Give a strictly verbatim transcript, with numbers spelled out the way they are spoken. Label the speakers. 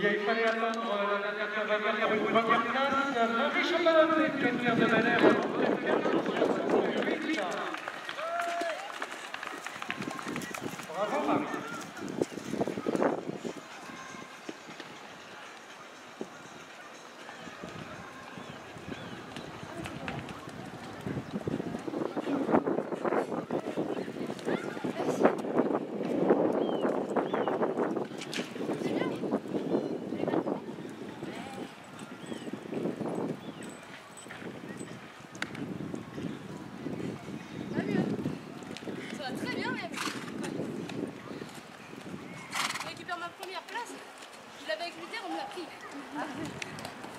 Speaker 1: il fallait attendre la dernière dernière une première place. Marie Chamalade et Pierre de Valère. Bravo Marie.
Speaker 2: Très bien même. Je récupère ma première place. Je l'avais avec Luther, on me l'a pris.